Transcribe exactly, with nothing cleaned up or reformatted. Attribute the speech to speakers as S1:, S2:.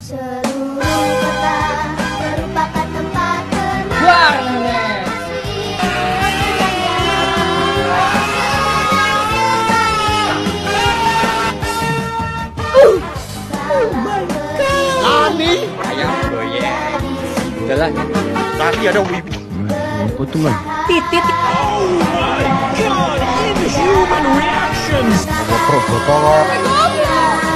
S1: Seluruh kota merupakan tempat
S2: Wah,
S1: kenangan.
S3: Nani? Ayam goyang. Udahlah, tadi ada wibu.
S2: potongan.
S4: Titit.
S3: Inhuman reactions.
S2: Ada pro,